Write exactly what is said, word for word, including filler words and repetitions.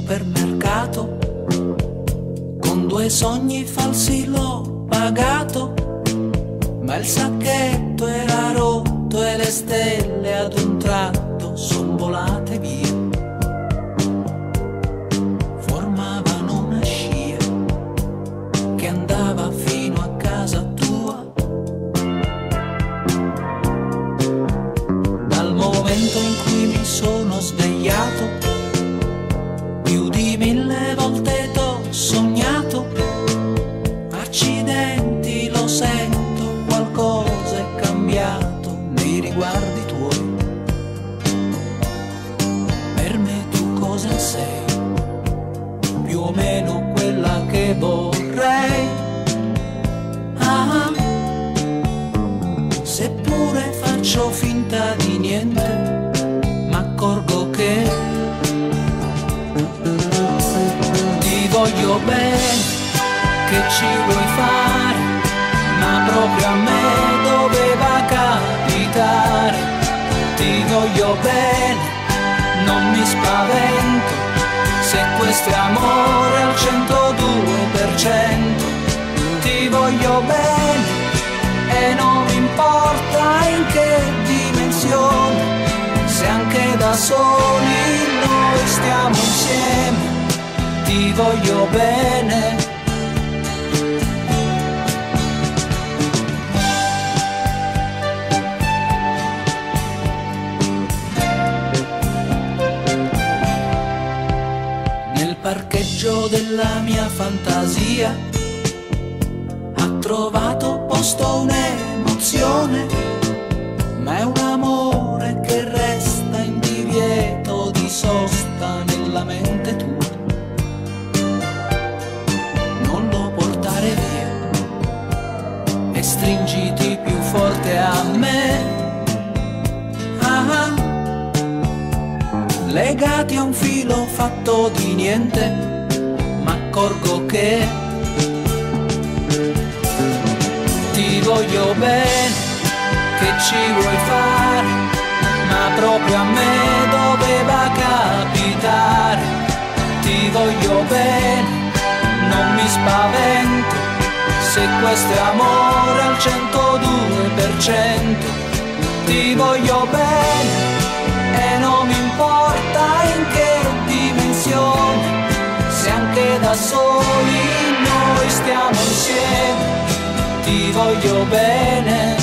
supermercato, con due sogni falsi l'ho pagato, ma il sacchetto era rotto e le stelle ad un tratto son volate via. Formavano una scia che andava fino a casa tua. Dal momento in cui mi sono svegliato, più di mille volte t'ho sognato. Accidenti, lo sento, qualcosa è cambiato nei riguardi tuoi. Per me tu cosa sei? Più o meno quella che vorrei. Ah, seppure faccio finta di niente, m'accorgo che ti voglio bene, che ci vuoi fare, ma proprio a me doveva capitare. Ti voglio bene, non mi spavento, se questo è amore al centodue per cento. Ti voglio bene e non importa in che dimensione, se anche da soli noi stiamo insieme. Ti voglio bene. Nel parcheggio della mia fantasia ha trovato posto un'emozione, ma è un amore che resta in divieto di sosta nella mente tua. Non lo portare via e stringiti più forte a me. Ah, legati a un filo fatto di niente, m'accorgo che ti voglio bene, che ci vuoi fare, ma proprio a me doveva capitare. Ti voglio bene, non mi spavento, se questo è amore al centodue per cento. Ti voglio bene e non mi importa in che dimensione, se anche da soli noi stiamo insieme. Ti voglio bene.